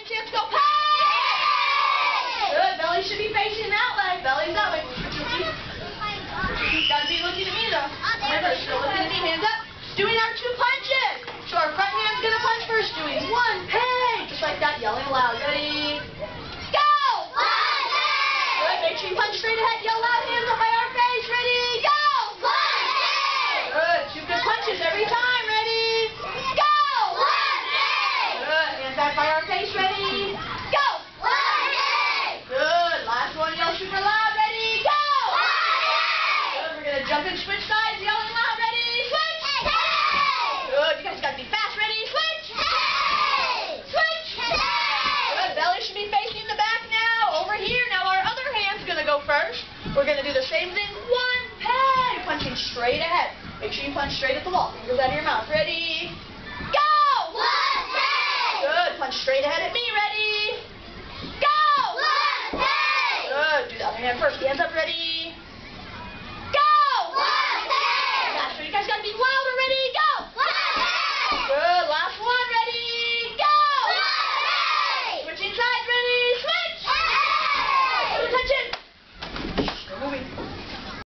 second chance, go pay! Good, belly should be facing that way. Belly's that way. Gotta be looking at me though. Remember, still looking at me, hands up. Doing our 2 punches. So our front hand's gonna punch first, doing 1, pay! Just like that, yelling loud. Ready? Go! Good, make sure you punch straight ahead, yell loud, hands up by our face. Ready? Go! Good, 2 good punches every time. Ready? Go! Good, hands back by our face. Ready? Go! Good, last one, yell super loud. Ready? Go! Good, we're gonna jump and switch sides, yelling loud. Ready? Switch! Good, you guys gotta be fast. Ready? Switch! Switch! Good, belly should be facing the back now. Over here, now our other hand's gonna go first. We're gonna do the same thing. 1, pay! Punching straight ahead. Make sure you punch straight at the wall. Fingers out of your mouth. Ready? Go! Good. Punch straight ahead at me. Ready? Go! Good. Do the other hand first. Hands up. Ready?